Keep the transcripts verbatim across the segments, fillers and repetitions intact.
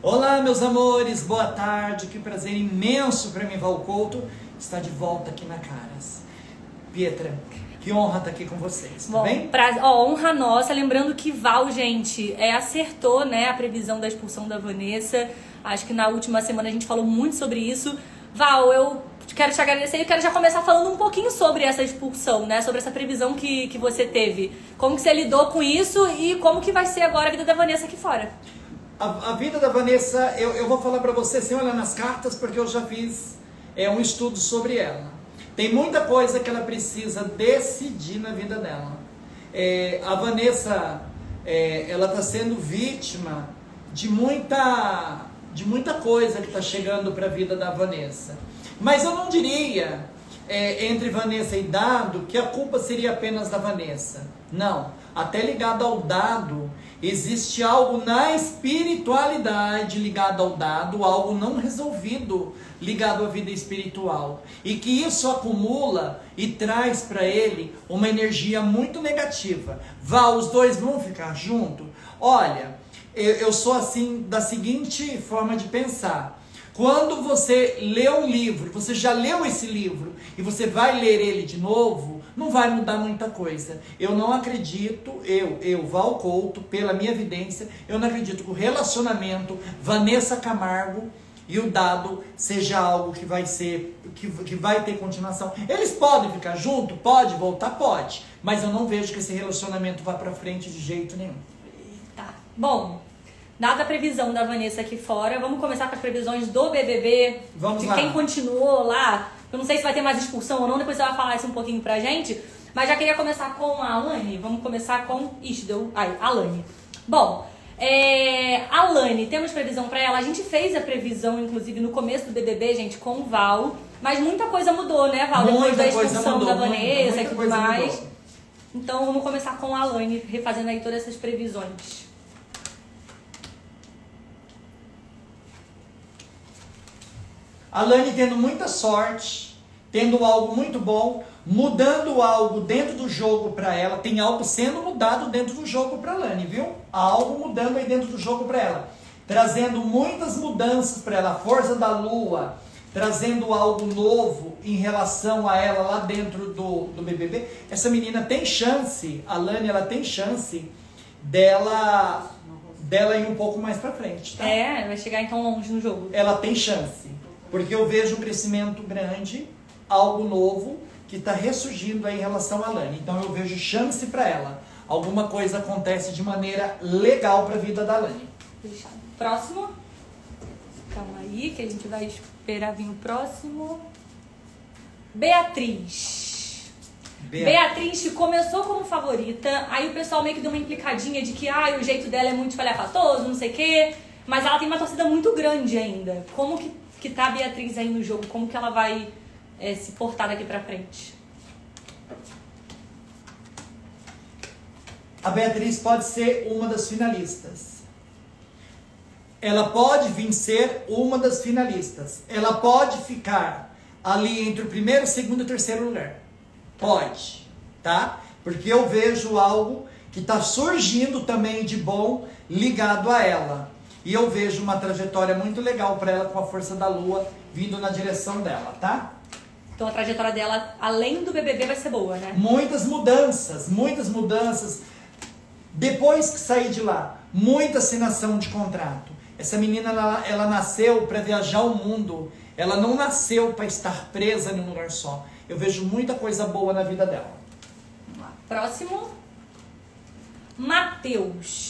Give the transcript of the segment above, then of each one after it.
Olá, meus amores, boa tarde, que prazer imenso para mim, Val Couto, estar de volta aqui na Caras. Pietra, que honra estar aqui com vocês, tá Bom, bem? Pra, ó, honra nossa, lembrando que Val, gente, é, acertou, né, a previsão da expulsão da Vanessa. Acho que na última semana a gente falou muito sobre isso. Val, eu quero te agradecer e quero já começar falando um pouquinho sobre essa expulsão, né, sobre essa previsão que, que você teve. Como que você lidou com isso e como que vai ser agora a vida da Vanessa aqui fora? A, a vida da Vanessa, eu, eu vou falar para você sem olhar nas cartas, porque eu já fiz é, um estudo sobre ela. Tem muita coisa que ela precisa decidir na vida dela. É, a Vanessa, é, ela está sendo vítima de muita, de muita coisa que está chegando para a vida da Vanessa. Mas eu não diria, é, entre Vanessa e Dado, que a culpa seria apenas da Vanessa. Não, até ligado ao Dado, existe algo na espiritualidade ligado ao Dado, algo não resolvido ligado à vida espiritual. E que isso acumula e traz para ele uma energia muito negativa. Vá, os dois vão ficar juntos? Olha, eu, eu sou assim da seguinte forma de pensar. Quando você lê um livro, você já leu esse livro e você vai ler ele de novo, não vai mudar muita coisa. Eu não acredito, eu, eu, Val Couto, pela minha evidência, eu não acredito que o relacionamento Vanessa Camargo e o Dado seja algo que vai ser, que, que vai ter continuação. Eles podem ficar juntos? Pode voltar? Pode. Mas eu não vejo que esse relacionamento vá pra frente de jeito nenhum. Tá. Bom, dada a previsão da Vanessa aqui fora, vamos começar com as previsões do B B B. Vamos de lá. quem continuou lá. Eu não sei se vai ter mais expulsão ou não, depois você vai falar isso um pouquinho pra gente. Mas já queria começar com a Alane. Vamos começar com... Ixi, deu... Ai, Alane. Bom, é... Alane, temos previsão pra ela. A gente fez a previsão, inclusive, no começo do B B B, gente, com o Val. Mas muita coisa mudou, né, Val? Depois Muita da coisa expulsão mudou, da muita, Vanessa muita e tudo coisa mais. mudou. Então vamos começar com a Alane, refazendo aí todas essas previsões. Alane tendo muita sorte, tendo algo muito bom, mudando algo dentro do jogo para ela. Tem algo sendo mudado dentro do jogo para Alane, viu? Há algo mudando aí dentro do jogo para ela. Trazendo muitas mudanças para ela. A força da lua, trazendo algo novo em relação a ela lá dentro do, do B B B. Essa menina tem chance, a Alane, ela tem chance dela, dela ir um pouco mais para frente, tá? É, vai chegar então longe no jogo. Ela tem chance. Porque eu vejo um crescimento grande, algo novo, que está ressurgindo aí em relação a Alane. Então eu vejo chance para ela. Alguma coisa acontece de maneira legal para a vida da Alane. Fechado. Próximo. Calma aí, que a gente vai esperar vir o próximo. Beatriz. Bea- Beatriz começou como favorita, aí o pessoal meio que deu uma implicadinha de que ah, o jeito dela é muito espalhafatoso, não sei o quê. Mas ela tem uma torcida muito grande ainda. Como que que tá a Beatriz aí no jogo, como que ela vai é, se portar daqui pra frente? A Beatriz pode ser uma das finalistas. Ela pode vir ser uma das finalistas. Ela pode ficar ali entre o primeiro, segundo e terceiro lugar. Pode, tá? Porque eu vejo algo que está surgindo também de bom ligado a ela. E eu vejo uma trajetória muito legal para ela com a força da lua vindo na direção dela, tá? Então a trajetória dela, além do B B B, vai ser boa, né? Muitas mudanças, muitas mudanças. Depois que sair de lá, muita assinação de contrato. Essa menina, ela, ela nasceu para viajar o mundo. Ela não nasceu para estar presa em um lugar só. Eu vejo muita coisa boa na vida dela. Vamos lá. Próximo. Matheus.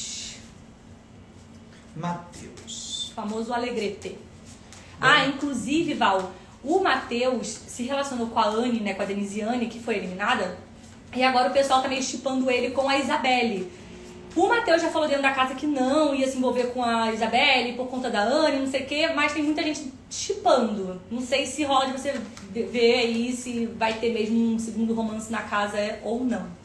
Matheus. Famoso Alegrete. Ah, inclusive, Val, o Matheus se relacionou com a Anne, né, com a Denisiane, que foi eliminada, e agora o pessoal tá meio chipando ele com a Isabelle. O Matheus já falou dentro da casa que não ia se envolver com a Isabelle por conta da Anne, não sei o quê, mas tem muita gente chipando. Não sei se rola de você ver aí se vai ter mesmo um segundo romance na casa ou não.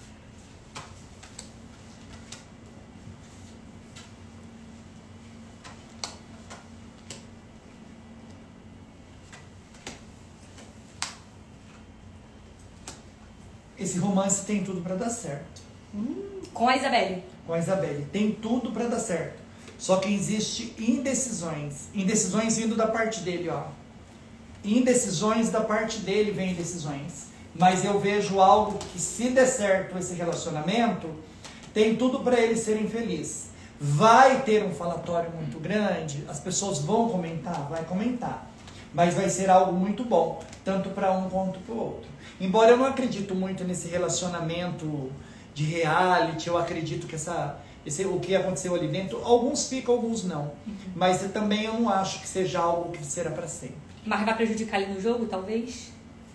Esse romance tem tudo para dar certo. Hum, com a Isabelle. Com a Isabelle. Tem tudo para dar certo. Só que existe indecisões. Indecisões vindo da parte dele, ó. Indecisões da parte dele vem indecisões. Mas eu vejo algo que, se der certo esse relacionamento, tem tudo para eles serem felizes. Vai ter um falatório muito grande, as pessoas vão comentar, vai comentar. Mas vai ser algo muito bom, tanto para um quanto para o outro. Embora eu não acredito muito nesse relacionamento de reality, eu acredito que essa, esse, o que aconteceu ali dentro, alguns ficam, alguns não. Uhum. Mas eu também eu não acho que seja algo que será para sempre. Mas vai prejudicar ele no jogo, talvez?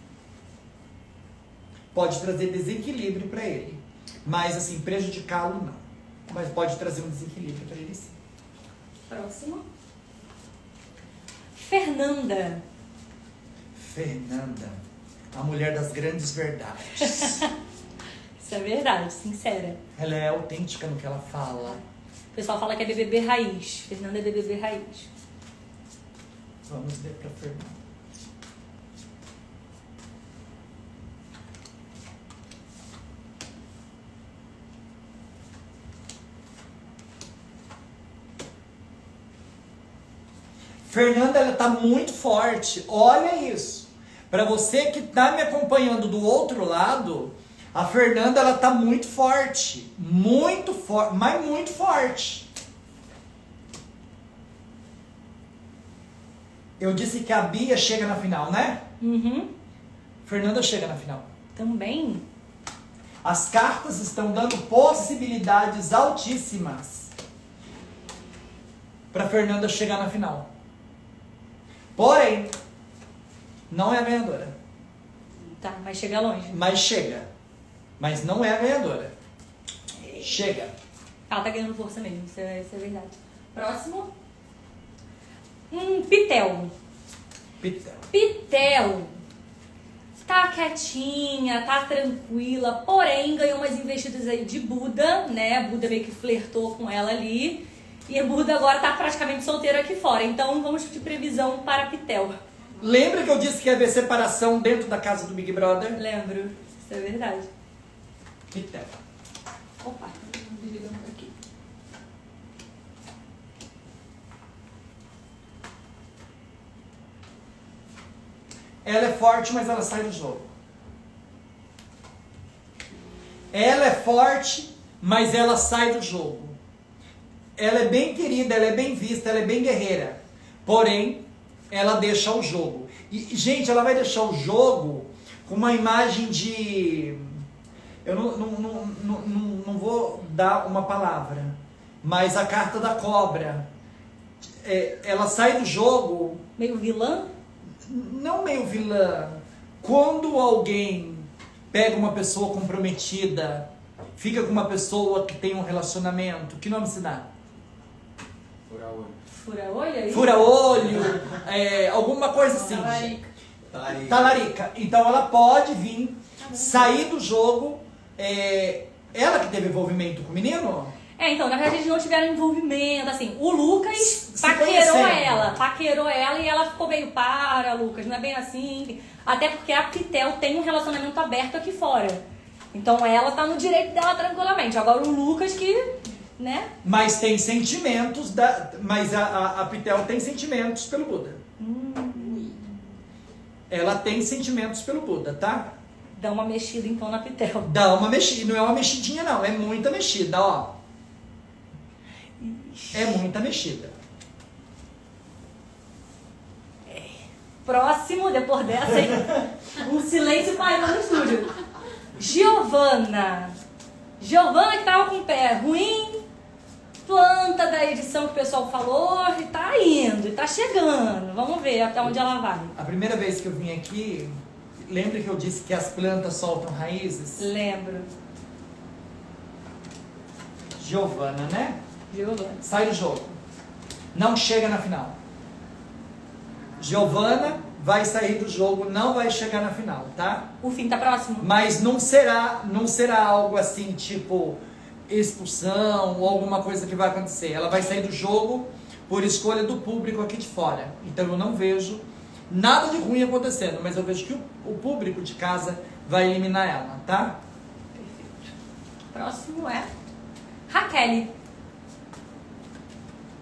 Pode trazer desequilíbrio para ele. Mas, assim, prejudicá-lo não. Mas pode trazer um desequilíbrio para ele sim. Próximo. Fernanda. Fernanda. A mulher das grandes verdades. Isso é verdade, sincera. Ela é autêntica no que ela fala. O pessoal fala que é B B B raiz. Fernanda é B B B raiz. Vamos ver para Fernanda. Fernanda, ela tá muito forte. Olha isso. Para você que tá me acompanhando do outro lado, a Fernanda, ela tá muito forte. Muito forte, mas muito forte. Eu disse que a Bia chega na final, né? Uhum. Fernanda chega na final. Também. As cartas estão dando possibilidades altíssimas para Fernanda chegar na final. Porém, não é a ganhadora. Tá, mas chega longe. Mas chega. Mas não é a ganhadora. Chega. Ela tá ganhando força mesmo, isso é, isso é verdade. Próximo. Hum, Pitel. Pitel. Pitel. Tá quietinha, tá tranquila, porém ganhou umas investidas aí de Buda, né? Buda meio que flertou com ela ali. E a Buda agora tá praticamente solteira aqui fora. Então vamos de previsão para Pitel. Lembra que eu disse que ia haver separação dentro da casa do Big Brother? Lembro. Isso é verdade. Pitel. Opa, desligando aqui. Ela é forte, mas ela sai do jogo. Ela é forte, mas ela sai do jogo. Ela é bem querida, ela é bem vista, ela é bem guerreira. Porém, ela deixa o jogo. E, gente, ela vai deixar o jogo com uma imagem de... Eu não, não, não, não, não, não vou dar uma palavra, mas a carta da cobra. É, ela sai do jogo... Meio vilã? Não meio vilã. Quando alguém pega uma pessoa comprometida, fica com uma pessoa que tem um relacionamento, que nome se dá? Fura-olho. Fura-olho aí? Fura-olho, é, alguma coisa assim. Talarica. Talarica. Talarica. Então ela pode vir, sair do jogo. É, ela que teve envolvimento com o menino? É, então, na verdade eles não tiveram envolvimento, assim, o Lucas Se paquerou conhecendo. ela, paquerou ela e ela ficou meio, para, Lucas, não é bem assim. Até porque a Pitel tem um relacionamento aberto aqui fora. Então ela tá no direito dela tranquilamente. Agora o Lucas que, né? Mas tem sentimentos, da, mas a, a, a Pitel tem sentimentos pelo Buda. Hum. Ela tem sentimentos pelo Buda, tá? Dá uma mexida então na Pitel. Dá uma mexida, não é uma mexidinha não, é muita mexida, ó. É muita mexida. Próximo, depois dessa, hein? Um silêncio pairou no estúdio. Giovana. Giovana que tava com o pé ruim, planta da edição que o pessoal falou, e tá indo, e tá chegando. Vamos ver até onde ela vai. A primeira vez que eu vim aqui, lembra que eu disse que as plantas soltam raízes? Lembro. Giovana, né? Giovana. Sai do jogo. Não chega na final. Giovana vai sair do jogo, não vai chegar na final, tá? O fim tá próximo? Mas não será, não será algo assim, tipo expulsão ou alguma coisa que vai acontecer. Ela vai sair do jogo por escolha do público aqui de fora. Então eu não vejo nada de ruim acontecendo, mas eu vejo que o, o público de casa vai eliminar ela, tá? Perfeito. Próximo é Raquel.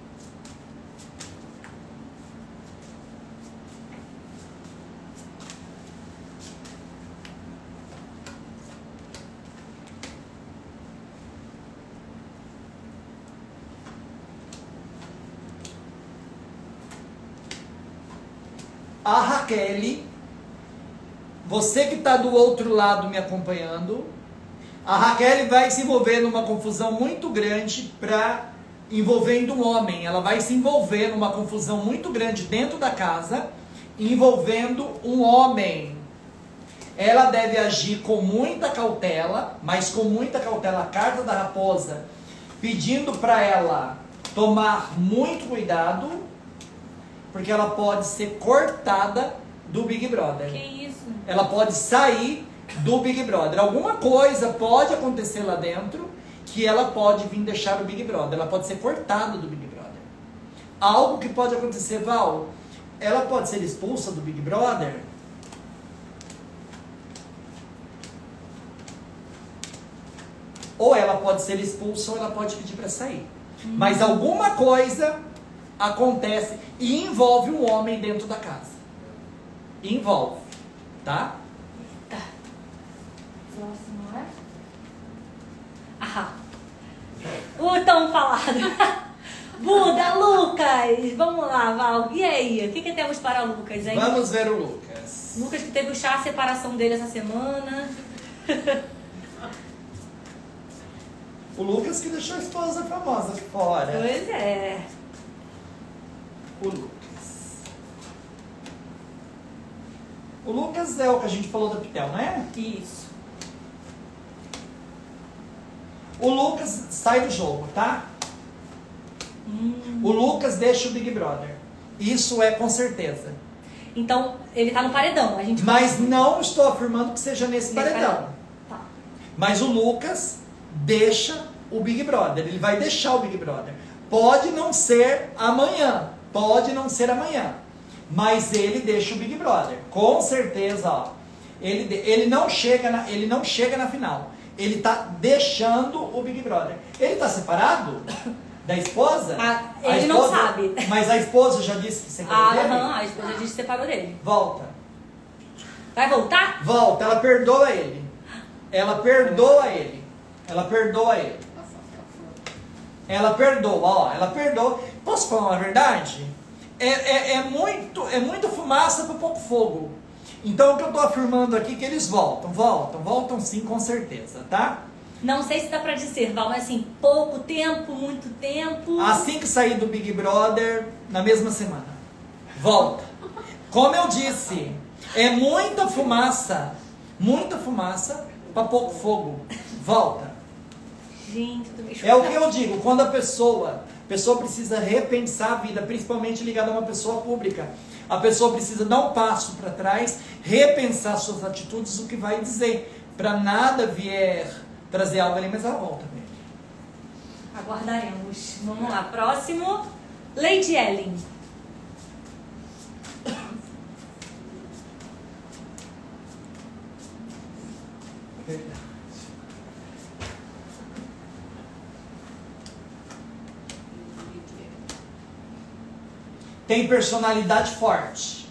a Raquel, você que está do outro lado me acompanhando, a Raquel vai se envolver numa confusão muito grande para envolvendo um homem. Ela vai se envolver numa confusão muito grande dentro da casa, envolvendo um homem. Ela deve agir com muita cautela, mas com muita cautela. A carta da raposa pedindo para ela tomar muito cuidado, porque ela pode ser cortada do Big Brother. Que isso? Ela pode sair do Big Brother. Alguma coisa pode acontecer lá dentro que ela pode vir deixar o Big Brother. Ela pode ser cortada do Big Brother. Algo que pode acontecer, Val, ela pode ser expulsa do Big Brother. Ou ela pode ser expulsa ou ela pode pedir para sair. Hum. Mas alguma coisa acontece e envolve um homem dentro da casa. Envolve, tá? Tá. Próximo é? Ah, o tão falado. Buda, Lucas. Vamos lá, Val. E aí? O que, que temos para o Lucas, hein? Vamos ver o Lucas. Lucas que teve o chá, a separação dele essa semana. O Lucas que deixou a esposa famosa fora. Pois é. O Lucas. O Lucas é o que a gente falou da Pitel, não é? Isso. O Lucas sai do jogo, tá? Hum. O Lucas deixa o Big Brother. Isso é com certeza. Então, ele tá no paredão. A gente Mas não estou afirmando que seja nesse Nesse paredão. paredão. Tá. Mas o Lucas deixa o Big Brother. Ele vai deixar o Big Brother. Pode não ser amanhã. Pode não ser amanhã. Mas ele deixa o Big Brother. Com certeza, ó. Ele, ele, não, chega na, ele não chega na final. Ele tá deixando o Big Brother. Ele tá separado da esposa? Ah, A ele esposa- não sabe. Mas a esposa já disse que separou Ah, dele? aham, a esposa disse que separou dele. Volta. Vai voltar? Volta. Ela perdoa ele. Ela perdoa ele. Ela perdoa ele. Ela perdoa, ó. Ela perdoa. Posso falar uma verdade? É, é, é, muito, é muita fumaça para pouco fogo. Então o que eu estou afirmando aqui é que eles voltam. Voltam. Voltam sim, com certeza, tá? Não sei se dá pra dizer, Val, mas assim, pouco tempo, muito tempo. Assim que sair do Big Brother, na mesma semana. Volta. Como eu disse, é muita fumaça. Muita fumaça para pouco fogo. Volta. Gente, eu tô meio É o que eu digo, quando a pessoa, a pessoa precisa repensar a vida, principalmente ligada a uma pessoa pública. A pessoa precisa dar um passo para trás, repensar suas atitudes, o que vai dizer, para nada vier trazer algo ali, mas ela volta mesmo. Aguardaremos. Vamos lá, próximo. Lady Ellen. Tem personalidade forte.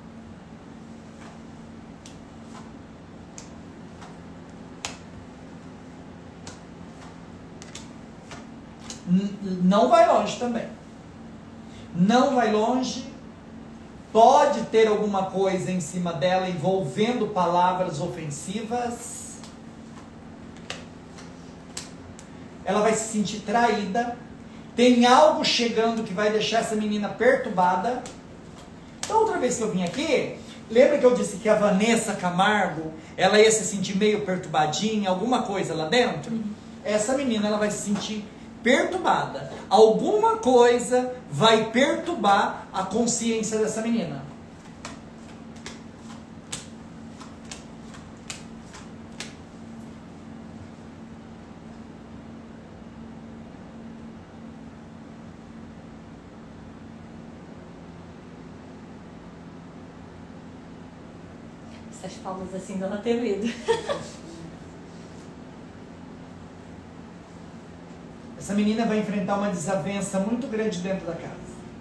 N- não vai longe também. Não vai longe. Pode ter alguma coisa em cima dela envolvendo palavras ofensivas. Ela vai se sentir traída. Tem algo chegando que vai deixar essa menina perturbada. Então, outra vez que eu vim aqui, lembra que eu disse que a Vanessa Camargo, ela ia se sentir meio perturbadinha, alguma coisa lá dentro? Uhum. Essa menina, ela vai se sentir perturbada. Alguma coisa vai perturbar a consciência dessa menina. Essas palmas assim dão até medo. Essa menina vai enfrentar uma desavença muito grande dentro da casa.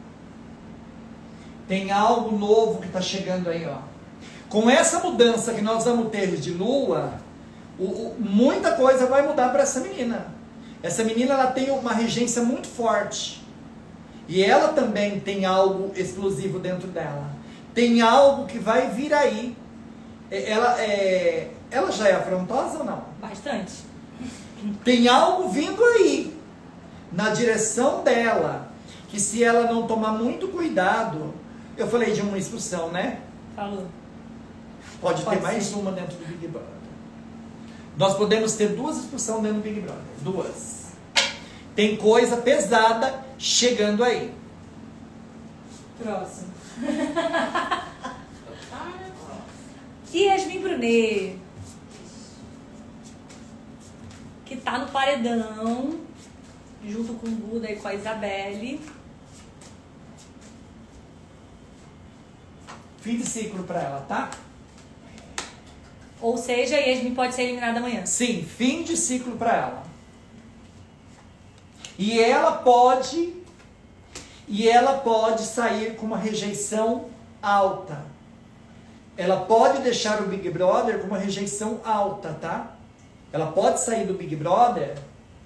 Tem algo novo que está chegando aí, ó. Com essa mudança que nós vamos ter de lua, o, o, muita coisa vai mudar para essa menina. Essa menina, ela tem uma regência muito forte. E ela também tem algo explosivo dentro dela. Tem algo que vai vir aí. Ela, é, ela já é afrontosa ou não? Bastante. Tem algo vindo aí, na direção dela, que se ela não tomar muito cuidado... Eu falei de uma expulsão, né? Falou. Pode, Pode ter mais ser. uma dentro do Big Brother. Nós podemos ter duas expulsões dentro do Big Brother. Duas. Tem coisa pesada chegando aí. Próximo. Yasmin Brunet, que tá no paredão, junto com o Buda e com a Isabelle. Fim de ciclo pra ela, tá? Ou seja, Yasmin pode ser eliminada amanhã. Sim, fim de ciclo pra ela. E ela pode... E ela pode sair com uma rejeição alta. Ela pode deixar o Big Brother com uma rejeição alta, tá? Ela pode sair do Big Brother...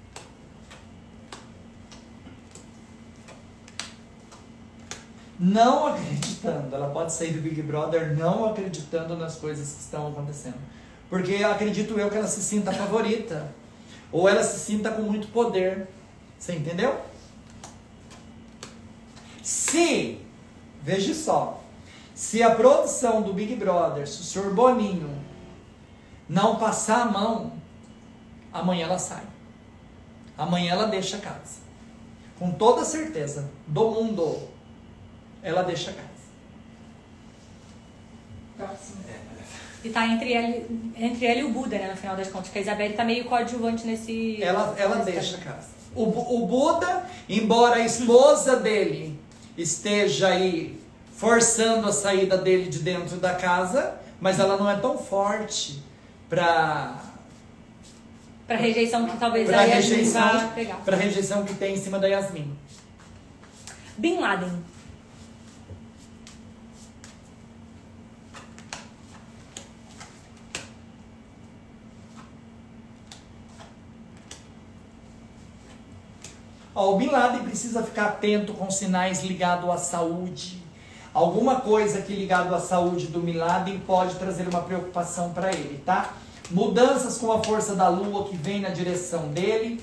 não acreditando. Ela pode sair do Big Brother não acreditando nas coisas que estão acontecendo. Porque acredito eu que ela se sinta favorita. Ou ela se sinta com muito poder. Você entendeu? Se, veja só, se a produção do Big Brother, se o senhor Boninho não passar a mão, amanhã ela sai. Amanhã ela deixa a casa. Com toda certeza do mundo, ela deixa a casa. Próximo. E tá entre ela, entre ela e o Buda, né, no final das contas, porque a Isabelle tá meio coadjuvante nesse... Ela, ela nesse deixa a caso. casa. O, Bu- o Buda, embora a esposa dele esteja aí forçando a saída dele de dentro da casa, mas ela não é tão forte pra... Pra rejeição que talvez Pra a Yasmin rejeição, vá pegar. pra rejeição que tem em cima da Yasmin. Bin Laden. Ó, o Bin Laden precisa ficar atento com sinais ligados à saúde. Alguma coisa que ligado à saúde do Bin Laden pode trazer uma preocupação para ele, tá? Mudanças com a força da lua que vem na direção dele.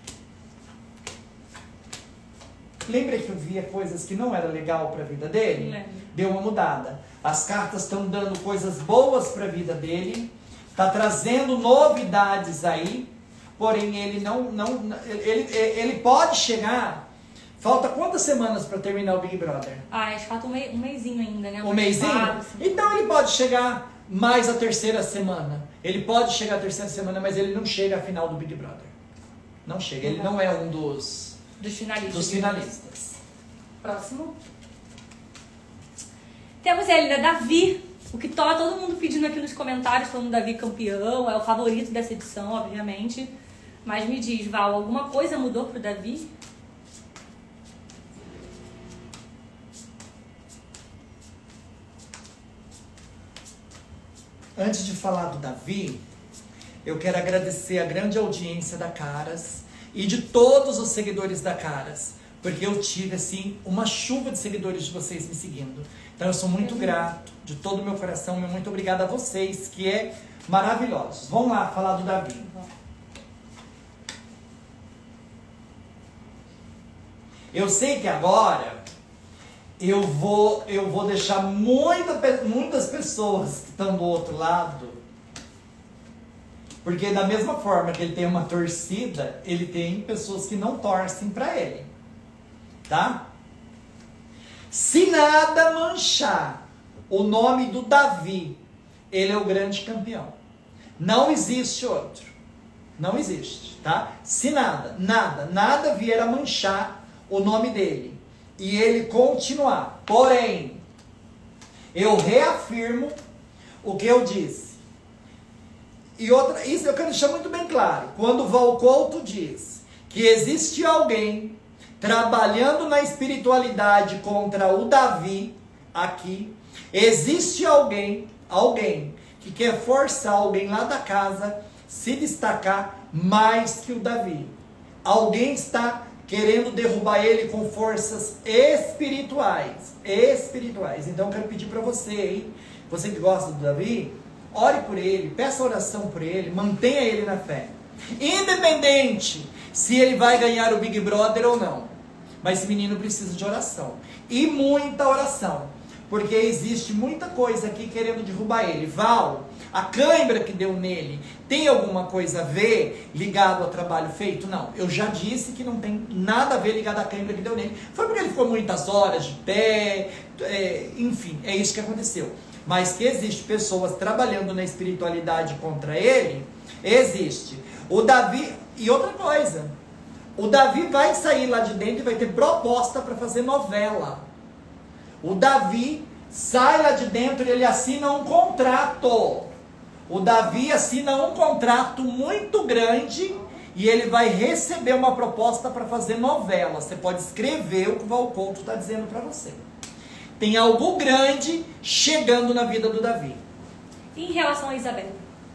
Lembra que eu via coisas que não era legal para a vida dele? Lembro. Deu uma mudada. As cartas estão dando coisas boas para a vida dele. Tá trazendo novidades aí. Porém, ele não, não ele, ele pode chegar. Falta quantas semanas para terminar o Big Brother? Ah, acho que falta um, mei, um mêsinho ainda, né? Um Umas mêsinho? quatro, cinco. Então ele pode chegar mais a terceira semana. Ele pode chegar a terceira semana, mas ele não chega à final do Big Brother. Não chega. Ele não é um dos, Dos finalistas. dos finalistas. Próximo. Temos ele, né? Davi. O que tá todo mundo pedindo aqui nos comentários, falando Davi campeão, é o favorito dessa edição, obviamente. Mas me diz, Val, alguma coisa mudou pro Davi? Antes de falar do Davi, eu quero agradecer a grande audiência da Caras e de todos os seguidores da Caras, porque eu tive, assim, uma chuva de seguidores de vocês me seguindo. Então eu sou muito grato, de todo o meu coração, meu muito obrigado a vocês, que é maravilhosos. Vamos lá falar do Davi. Eu sei que agora eu vou, eu vou deixar muita, muitas pessoas que estão do outro lado, porque da mesma forma que ele tem uma torcida, ele tem pessoas que não torcem para ele, tá? Se nada manchar o nome do Davi, ele é o grande campeão. Não existe outro. Não existe, tá? Se nada, nada, nada vier a manchar o nome dele e ele continuar. Porém, eu reafirmo o que eu disse. E outra, isso eu quero deixar muito bem claro. Quando o Valcouto diz que existe alguém trabalhando na espiritualidade contra o Davi aqui, existe alguém, alguém que quer forçar alguém lá da casa se destacar mais que o Davi. Alguém está querendo derrubar ele com forças espirituais. Espirituais. Então eu quero pedir para você, hein? Você que gosta do Davi, ore por ele, peça oração por ele, mantenha ele na fé. Independente se ele vai ganhar o Big Brother ou não. Mas esse menino precisa de oração. E muita oração. Porque existe muita coisa aqui querendo derrubar ele. Val, a cãibra que deu nele, tem alguma coisa a ver ligado ao trabalho feito? Não. Eu já disse que não tem nada a ver ligado à cãibra que deu nele. Foi porque ele ficou muitas horas de pé, é, enfim, é isso que aconteceu. Mas que existe pessoas trabalhando na espiritualidade contra ele, existe. O Davi, e outra coisa, o Davi vai sair lá de dentro e vai ter proposta para fazer novela. O Davi sai lá de dentro e ele assina um contrato. O Davi assina um contrato muito grande e ele vai receber uma proposta para fazer novela. Você pode escrever o que o Valcouto está dizendo para você. Tem algo grande chegando na vida do Davi. E em relação a Isabel?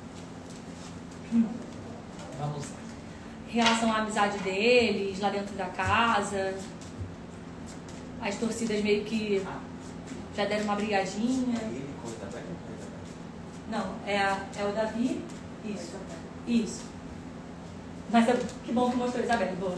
Vamos lá. Em relação à amizade deles, lá dentro da casa, as torcidas meio que já deram uma brigadinha. Ele com Isabel ou com Isabel? Não, é, a, é o Davi. Isso. Isso. Mas é, que bom que mostrou a Isabel. Boa.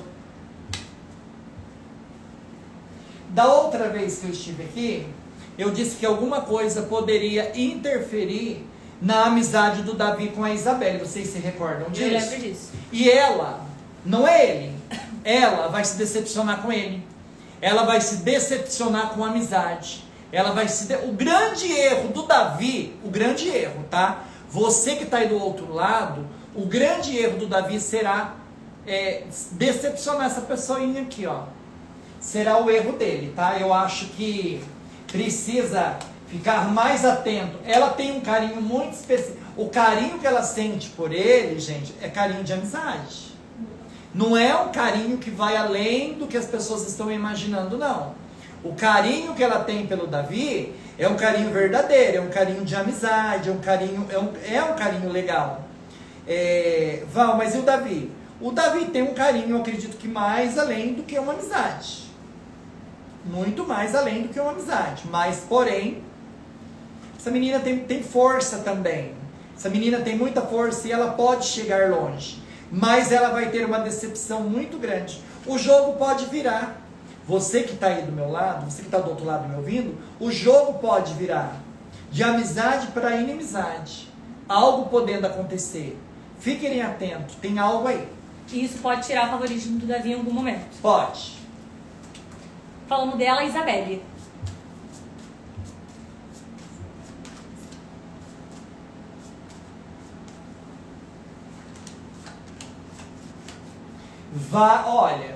Da outra vez que eu estive aqui, eu disse que alguma coisa poderia interferir na amizade do Davi com a Isabel. Vocês se recordam disso? Eu lembro disso. E ela, não é ele, ela vai se decepcionar com ele. Ela vai se decepcionar com a amizade. Ela vai se... De... O grande erro do Davi, o grande erro, tá? Você que está aí do outro lado, o grande erro do Davi será é, decepcionar essa pessoinha aqui, ó. Será o erro dele, tá? Eu acho que precisa ficar mais atento. Ela tem um carinho muito especial. O carinho que ela sente por ele, gente, é carinho de amizade. Não é um carinho que vai além do que as pessoas estão imaginando, não. O carinho que ela tem pelo Davi é um carinho verdadeiro, é um carinho de amizade, é um carinho, é um, é um carinho legal. É, Val, mas e o Davi? O Davi tem um carinho, eu acredito que mais além do que uma amizade. Muito mais além do que uma amizade. Mas, porém, essa menina tem, tem força também. Essa menina tem muita força e ela pode chegar longe. Mas ela vai ter uma decepção muito grande. O jogo pode virar. Você que está aí do meu lado, você que está do outro lado me ouvindo, o jogo pode virar. De amizade para inimizade. Algo podendo acontecer. Fiquem atentos, tem algo aí. E isso pode tirar o favoritismo do Davi em algum momento. Pode. Falando dela, a Isabelle. Vá, olha.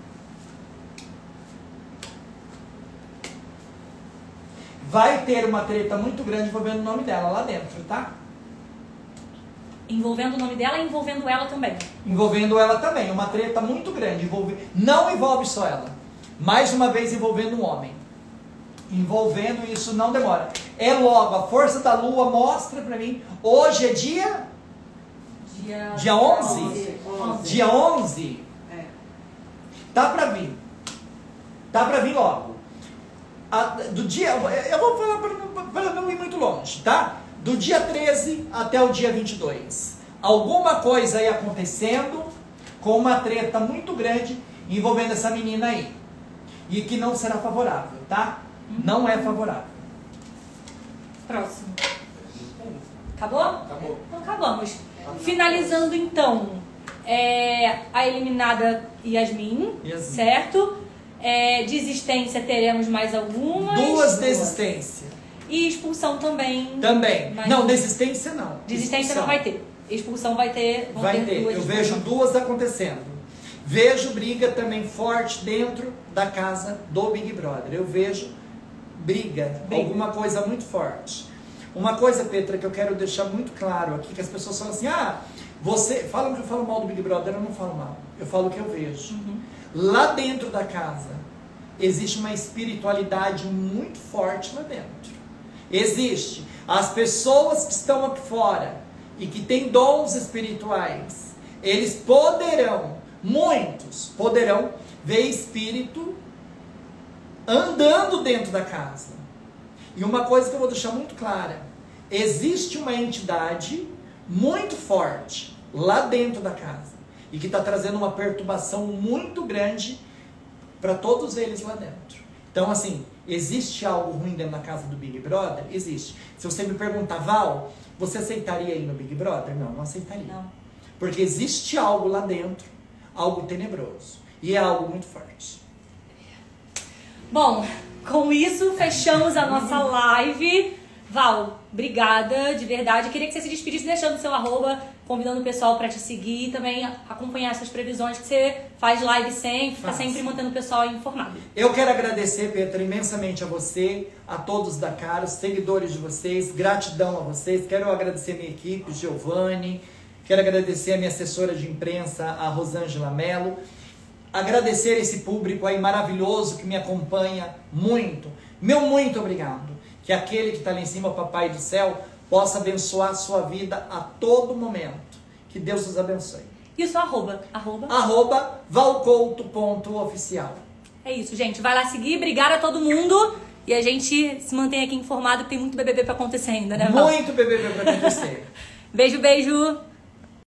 Vai ter uma treta muito grande envolvendo o nome dela lá dentro, tá? Envolvendo o nome dela e envolvendo ela também. Envolvendo ela também, uma treta muito grande. Envolve... Não envolve só ela. Mais uma vez envolvendo um homem. Envolvendo isso não demora. É logo, a força da lua mostra pra mim. Hoje é dia... Dia, dia onze? onze. Dia onze? É. Tá pra vir. Tá pra vir logo. A, do dia... Eu vou falar pra, pra não ir muito longe, tá? Do dia treze até o dia vinte e dois. Alguma coisa aí acontecendo com uma treta muito grande envolvendo essa menina aí. E que não será favorável, tá? Uhum. Não é favorável. Próximo. Acabou? Acabou. Então acabamos. Finalizando então, é, a eliminada Yasmin, Yasmin. certo? É, desistência teremos mais algumas. Duas desistências. E expulsão também. Também. Mas- Não, desistência não. Desistência Expulsão. não vai ter. Expulsão vai ter. Vão Vai ter ter. duas Eu expulsões. vejo duas acontecendo. Vejo briga também forte dentro da casa do Big Brother. Eu vejo briga, Briga. alguma coisa muito forte. Uma coisa, Petra, que eu quero deixar muito claro aqui, que as pessoas falam assim, ah, você... Falam que eu falo mal do Big Brother, eu não falo mal. Eu falo o que eu vejo. Uhum. Lá dentro da casa, existe uma espiritualidade muito forte lá dentro. Existe. As pessoas que estão aqui fora e que têm dons espirituais, eles poderão, muitos, poderão vê espírito andando dentro da casa. E uma coisa que eu vou deixar muito clara, existe uma entidade muito forte lá dentro da casa e que está trazendo uma perturbação muito grande para todos eles lá dentro. Então, assim, existe algo ruim dentro da casa do Big Brother? Existe. Se você me perguntar, Val, você aceitaria ir no Big Brother? Não, não aceitaria. Não. Porque existe algo lá dentro, algo tenebroso. E é algo muito forte. Bom, com isso fechamos a nossa live. Val, obrigada, de verdade. Queria que você se despedisse deixando seu arroba, convidando o pessoal para te seguir e também acompanhar essas previsões, que você faz live sempre, está sempre mantendo o pessoal informado. Eu quero agradecer, Petra, imensamente a você, a todos da Caros, seguidores de vocês, gratidão a vocês. Quero agradecer a minha equipe, Giovanni, quero agradecer a minha assessora de imprensa, a Rosângela Mello, agradecer esse público aí maravilhoso que me acompanha muito. Meu muito obrigado. Que aquele que está lá em cima, o Papai do Céu, possa abençoar a sua vida a todo momento. Que Deus os abençoe. E o seu arroba? Arroba? Arroba valcouto ponto oficial. É isso, gente. Vai lá seguir. Obrigada a todo mundo. E a gente se mantém aqui informado, que tem muito B B B para acontecer ainda, né, Val? Muito B B B para acontecer. Beijo, beijo.